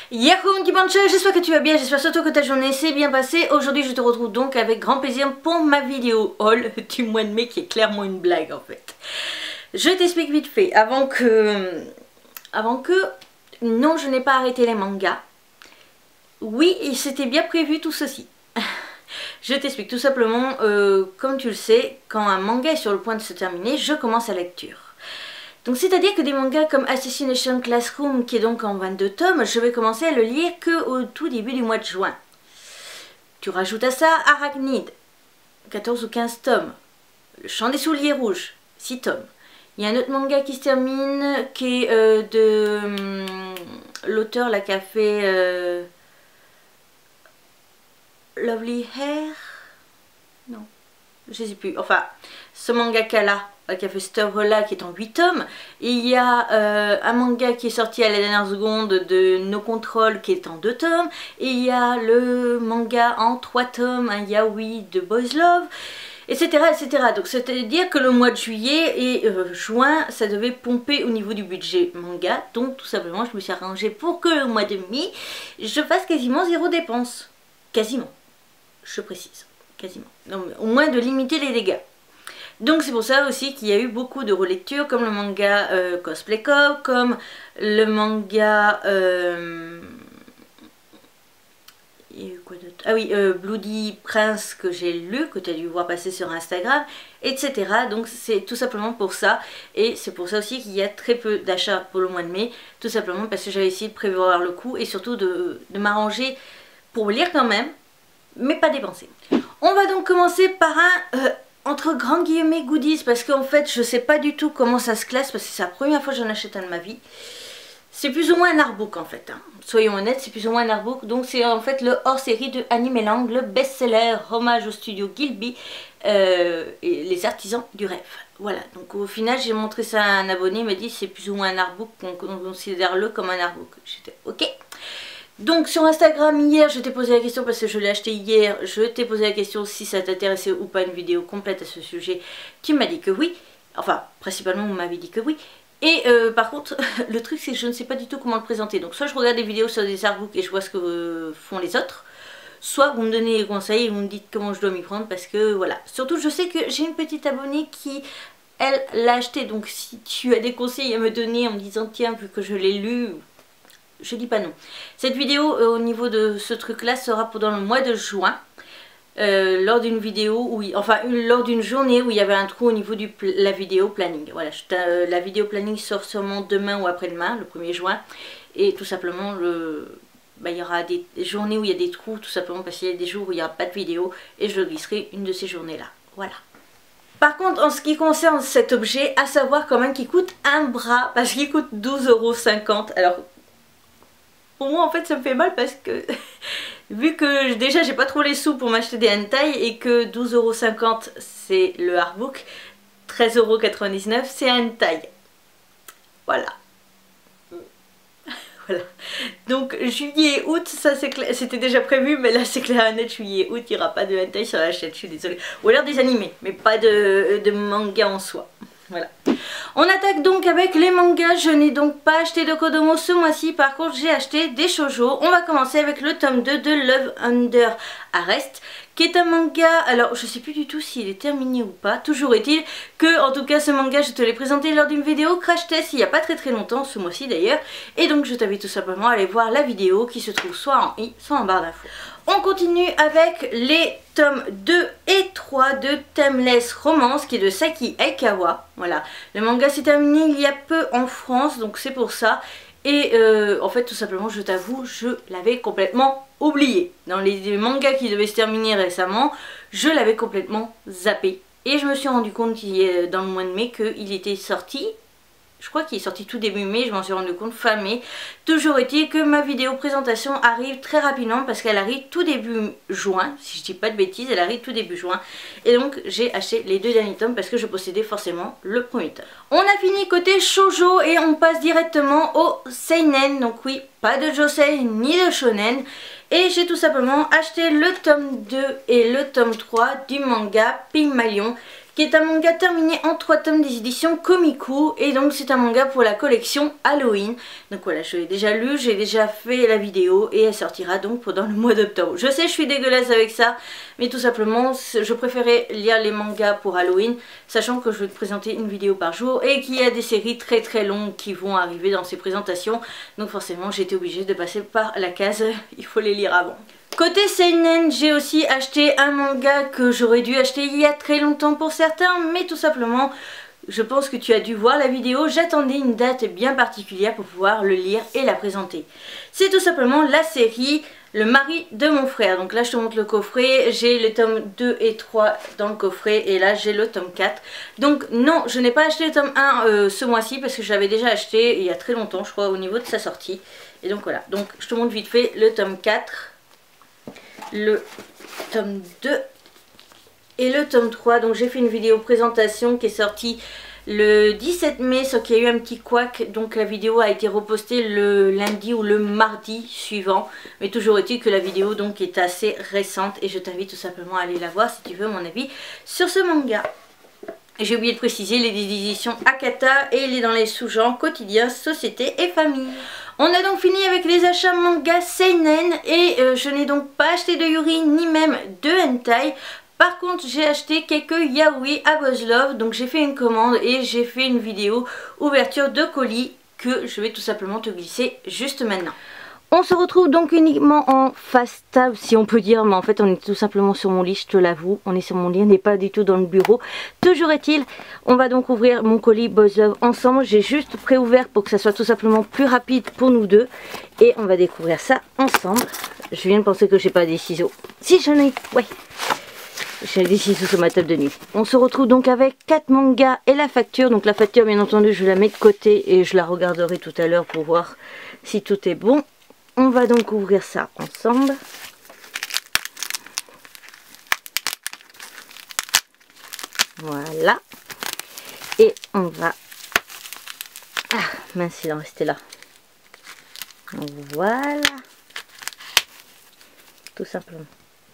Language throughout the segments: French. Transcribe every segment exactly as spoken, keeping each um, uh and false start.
Yahoo Dimanche, j'espère que tu vas bien, j'espère surtout que ta journée s'est bien passée. Aujourd'hui je te retrouve donc avec grand plaisir pour ma vidéo haul du mois de mai qui est clairement une blague en fait. Je t'explique vite fait, avant que... Avant que... Non, je n'ai pas arrêté les mangas. Oui, il s'était bien prévu tout ceci. Je t'explique tout simplement, euh, comme tu le sais, quand un manga est sur le point de se terminer, je commence la lecture. Donc c'est à dire que des mangas comme Assassination Classroom, qui est donc en vingt-deux tomes, je vais commencer à le lire que au tout début du mois de juin. Tu rajoutes à ça Arachnid, quatorze ou quinze tomes. Le Chant des souliers rouges, six tomes. Il y a un autre manga qui se termine, qui est euh, de hum, l'auteur là qui a fait euh, Lovely Hair. Non, je sais plus. Enfin, ce mangaka là, qui a fait cette œuvre là, qui est en huit tomes. Et il y a euh, un manga qui est sorti à la dernière seconde de No Control, qui est en deux tomes. Et il y a le manga en trois tomes, un yaoi de Boys Love, etc, et cetera. Donc c'est-à-dire que le mois de juillet et euh, juin, ça devait pomper au niveau du budget manga. Donc tout simplement, je me suis arrangée pour que le mois de mai, je fasse quasiment zéro dépense. Quasiment, je précise, quasiment. Non, mais au moins de limiter les dégâts. Donc c'est pour ça aussi qu'il y a eu beaucoup de relectures, comme le manga euh, Cosplay Cop, comme le manga... Euh... Il y a eu quoi d'autre? Ah oui, euh, Bloody Prince que j'ai lu, que tu as dû voir passer sur Instagram, et cetera. Donc c'est tout simplement pour ça. Et c'est pour ça aussi qu'il y a très peu d'achats pour le mois de mai. Tout simplement parce que j'avais essayé de prévoir le coup et surtout de, de m'arranger pour lire quand même, mais pas dépenser. On va donc commencer par un... Euh, entre grands guillemets goodies, parce qu'en fait je sais pas du tout comment ça se classe, parce que c'est la première fois que j'en achète un de ma vie. C'est plus ou moins un artbook en fait, hein. Soyons honnêtes, c'est plus ou moins un artbook. Donc c'est en fait le hors-série de Animeland, le best-seller, hommage au studio Gilby euh, et les artisans du rêve. Voilà, donc au final j'ai montré ça à un abonné, il m'a dit c'est plus ou moins un artbook, qu'on considère-le comme un artbook. J'étais ok. Donc sur Instagram hier je t'ai posé la question, parce que je l'ai acheté hier, je t'ai posé la question si ça t'intéressait ou pas une vidéo complète à ce sujet. Tu m'as dit que oui, enfin principalement vous m'avez dit que oui. Et euh, par contre le truc c'est que je ne sais pas du tout comment le présenter. Donc soit je regarde des vidéos sur des artbooks et je vois ce que euh, font les autres, soit vous me donnez des conseils et vous me dites comment je dois m'y prendre, parce que voilà. Surtout je sais que j'ai une petite abonnée qui elle l'a acheté, donc si tu as des conseils à me donner en me disant tiens vu que je l'ai lu, je dis pas non. Cette vidéo euh, au niveau de ce truc là sera pendant le mois de juin, euh, lors d'une vidéo où il, enfin une, lors d'une journée où il y avait un trou au niveau de la vidéo planning. Voilà, je, euh, la vidéo planning sort sûrement demain ou après-demain, le premier juin, et tout simplement le, bah, il y aura des, des journées où il y a des trous, tout simplement parce qu'il y a des jours où il n'y aura pas de vidéo, et je glisserai une de ces journées là. Voilà. Par contre, en ce qui concerne cet objet, à savoir quand même qu'il coûte un bras, parce qu'il coûte douze euros cinquante. Alors pour moi en fait ça me fait mal, parce que vu que déjà j'ai pas trop les sous pour m'acheter des hentai, et que douze euros cinquante c'est le artbook, treize euros quatre-vingt-dix-neuf c'est un hentai. Voilà. Voilà. Donc juillet et août, ça c'était déjà prévu, mais là c'est clair et net, juillet et août il n'y aura pas de hentai sur la chaîne, je suis désolée. Ou alors des animés, mais pas de, de manga en soi. Voilà. On attaque donc avec les mangas. Je n'ai donc pas acheté de Kodomo ce mois-ci. Par contre j'ai acheté des shoujo. On va commencer avec le tome deux de Love Under Arrest, qui est un manga, alors je sais plus du tout s'il est terminé ou pas. Toujours est-il que en tout cas ce manga je te l'ai présenté lors d'une vidéo crash test il n'y a pas très très longtemps, ce mois-ci d'ailleurs. Et donc je t'invite tout simplement à aller voir la vidéo qui se trouve soit en i, soit en barre d'infos. On continue avec les tomes deux et trois de Timeless Romance, qui est de Saki Aikawa. Voilà, le manga s'est terminé il y a peu en France, donc c'est pour ça. Et euh, en fait tout simplement je t'avoue, je l'avais complètement oublié. Dans les mangas qui devaient se terminer récemment, je l'avais complètement zappé. Et je me suis rendu compte dans le mois de mai qu'il était sorti. Je crois qu'il est sorti tout début mai, je m'en suis rendu compte fin mai. Toujours est-il que ma vidéo présentation arrive très rapidement, parce qu'elle arrive tout début juin, si je dis pas de bêtises, elle arrive tout début juin. Et donc j'ai acheté les deux derniers tomes parce que je possédais forcément le premier tome. On a fini côté shoujo et on passe directement au seinen. Donc oui, pas de josei ni de shonen. Et j'ai tout simplement acheté le tome deux et le tome trois du manga Pygmalion, qui est un manga terminé en trois tomes des éditions Komiku, et donc c'est un manga pour la collection Halloween. Donc voilà, je l'ai déjà lu, j'ai déjà fait la vidéo et elle sortira donc pendant le mois d'octobre. Je sais, je suis dégueulasse avec ça, mais tout simplement je préférais lire les mangas pour Halloween, sachant que je vais te présenter une vidéo par jour et qu'il y a des séries très très longues qui vont arriver dans ces présentations. Donc forcément j'étais obligée de passer par la case, il faut les lire avant. Côté seinen, j'ai aussi acheté un manga que j'aurais dû acheter il y a très longtemps pour certains, mais tout simplement, je pense que tu as dû voir la vidéo, j'attendais une date bien particulière pour pouvoir le lire et la présenter. C'est tout simplement la série Le mari de mon frère. Donc là je te montre le coffret, j'ai le tome deux et trois dans le coffret et là j'ai le tome quatre. Donc non, je n'ai pas acheté le tome un euh, ce mois-ci parce que je l'avais déjà acheté il y a très longtemps, je crois, au niveau de sa sortie. Et donc voilà, donc je te montre vite fait le tome quatre. Le tome deux et le tome trois. Donc j'ai fait une vidéo présentation qui est sortie le dix-sept mai, sauf qu'il y a eu un petit couac, donc la vidéo a été repostée le lundi ou le mardi suivant, mais toujours est-il que la vidéo donc est assez récente et je t'invite tout simplement à aller la voir si tu veux mon avis sur ce manga. J'ai oublié de préciser, les éditions Akata et il est dans les sous-genres quotidien, société et famille. On a donc fini avec les achats manga seinen et euh, je n'ai donc pas acheté de Yuri ni même de hentai. Par contre j'ai acheté quelques yaoi à Buzz Love, donc j'ai fait une commande et j'ai fait une vidéo ouverture de colis que je vais tout simplement te glisser juste maintenant. On se retrouve donc uniquement en face table si on peut dire, mais en fait on est tout simplement sur mon lit, je te l'avoue, on est sur mon lit, on n'est pas du tout dans le bureau. Toujours est-il, on va donc ouvrir mon colis Buzz Love ensemble, j'ai juste pré-ouvert pour que ça soit tout simplement plus rapide pour nous deux et on va découvrir ça ensemble. Je viens de penser que j'ai pas des ciseaux, si j'en ai, ouais. J'ai des ciseaux sur ma table de nuit. On se retrouve donc avec quatre mangas et la facture. Donc la facture bien entendu je la mets de côté et je la regarderai tout à l'heure pour voir si tout est bon. On va donc ouvrir ça ensemble. Voilà. Et on va... Ah mince, il en restait là. Voilà. Tout simplement.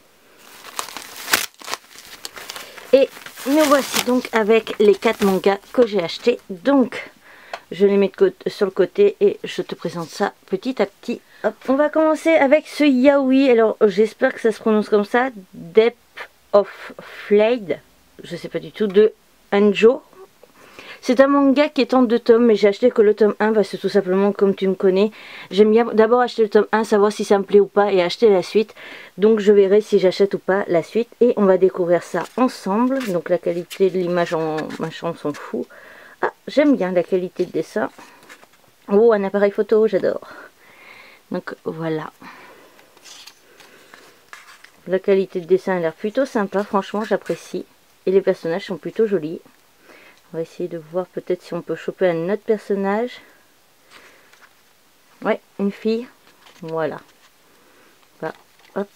Et nous voici donc avec les quatre mangas que j'ai achetés. Donc je les mets de côté, sur le côté et je te présente ça petit à petit. Hop. On va commencer avec ce yaoi. Alors j'espère que ça se prononce comme ça. Depth of Flade. Je sais pas du tout. De Anjo. C'est un manga qui est en deux tomes, mais j'ai acheté que le tome un parce que tout simplement comme tu me connais, j'aime bien d'abord acheter le tome un, savoir si ça me plaît ou pas et acheter la suite. Donc je verrai si j'achète ou pas la suite et on va découvrir ça ensemble. Donc la qualité de l'image en machin on s'en fout. Ah, j'aime bien la qualité de dessin. Oh, un appareil photo, j'adore. Donc voilà. La qualité de dessin a l'air plutôt sympa, franchement j'apprécie. Et les personnages sont plutôt jolis. On va essayer de voir peut-être si on peut choper un autre personnage. Ouais, une fille. Voilà. Bah, hop.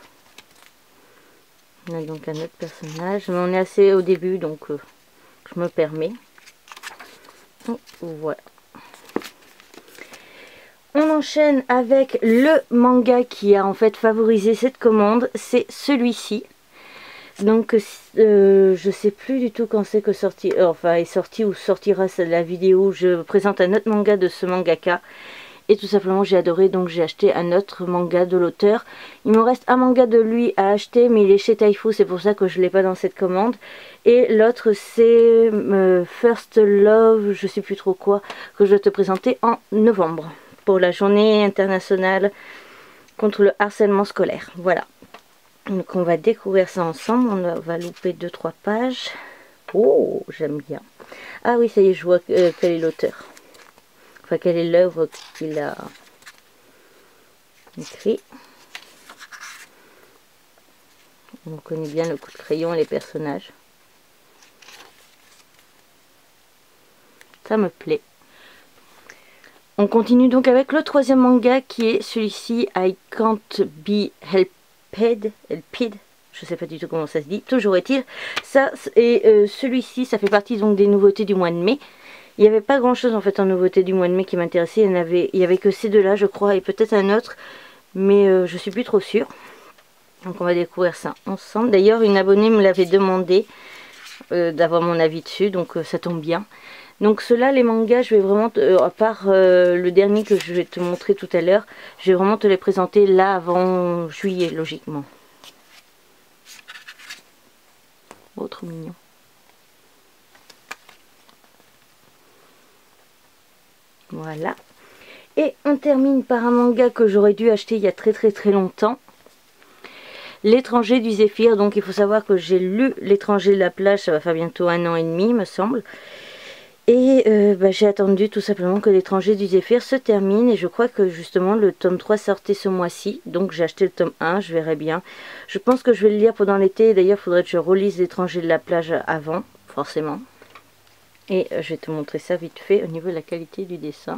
On a donc un autre personnage. Mais on est assez au début, donc euh, je me permets. Oh, voilà. On enchaîne avec le manga qui a en fait favorisé cette commande. C'est celui-ci. Donc euh, je sais plus du tout quand c'est que sorti, euh, enfin est sorti ou sortira la vidéo. Je présente un autre manga de ce mangaka et tout simplement j'ai adoré, donc j'ai acheté un autre manga de l'auteur. Il me reste un manga de lui à acheter mais il est chez Taifu, c'est pour ça que je l'ai pas dans cette commande. Et l'autre c'est euh, First Love, je sais plus trop quoi, que je vais te présenter en novembre pour la journée internationale contre le harcèlement scolaire. Voilà. Donc on va découvrir ça ensemble, on va louper deux trois pages. Oh, j'aime bien. Ah oui, ça y est, je vois euh, quel est l'auteur. Enfin, quelle est l'œuvre qu'il a écrit. On connaît bien le coup de crayon et les personnages. Ça me plaît. On continue donc avec le troisième manga qui est celui-ci, I Can't Be Helped. Elpid, je sais pas du tout comment ça se dit, toujours est-il, ça et euh, celui-ci ça fait partie donc des nouveautés du mois de mai. Il n'y avait pas grand chose en fait en nouveauté du mois de mai qui m'intéressait, il y en avait, il y avait que ces deux là je crois et peut-être un autre, mais euh, je suis plus trop sûre. Donc on va découvrir ça ensemble. D'ailleurs une abonnée me l'avait demandé euh, d'avoir mon avis dessus, donc euh, ça tombe bien. Donc ceux-là, les mangas, je vais vraiment, te, euh, à part euh, le dernier que je vais te montrer tout à l'heure, je vais vraiment te les présenter là avant juillet, logiquement. Oh, trop mignon. Voilà. Et on termine par un manga que j'aurais dû acheter il y a très très très longtemps. L'étranger du Zéphyr. Donc il faut savoir que j'ai lu L'étranger de la plage, ça va faire bientôt un an et demi, me semble. Et euh, bah, j'ai attendu tout simplement que L'étranger du Zéphyr se termine. Et je crois que justement le tome trois sortait ce mois-ci. Donc j'ai acheté le tome un, je verrai bien. Je pense que je vais le lire pendant l'été. D'ailleurs, il faudrait que je relise L'étranger de la plage avant, forcément. Et euh, je vais te montrer ça vite fait au niveau de la qualité du dessin.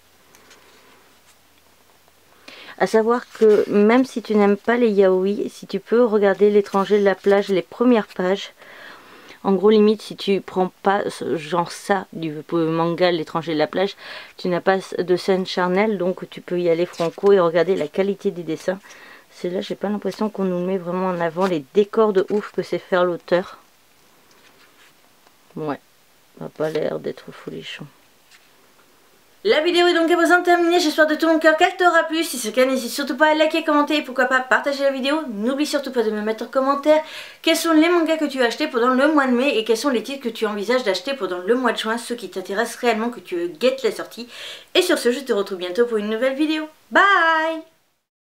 À savoir que même si tu n'aimes pas les yaoi, si tu peux regarder L'étranger de la plage, les premières pages, en gros limite si tu prends pas genre ça du manga L'étranger de la plage, tu n'as pas de scène charnelle, donc tu peux y aller franco et regarder la qualité des dessins. C'est là, j'ai pas l'impression qu'on nous met vraiment en avant les décors de ouf que c'est faire l'auteur. Ouais, ça n'a pas l'air d'être folichon. La vidéo est donc à présent terminée, j'espère de tout mon cœur qu'elle t'aura plu. Si c'est le cas, n'hésite surtout pas à liker, commenter et pourquoi pas partager la vidéo. N'oublie surtout pas de me mettre en commentaire quels sont les mangas que tu as achetés pendant le mois de mai et quels sont les titres que tu envisages d'acheter pendant le mois de juin, ceux qui t'intéressent réellement, que tu guettes la sortie. Et sur ce, je te retrouve bientôt pour une nouvelle vidéo. Bye!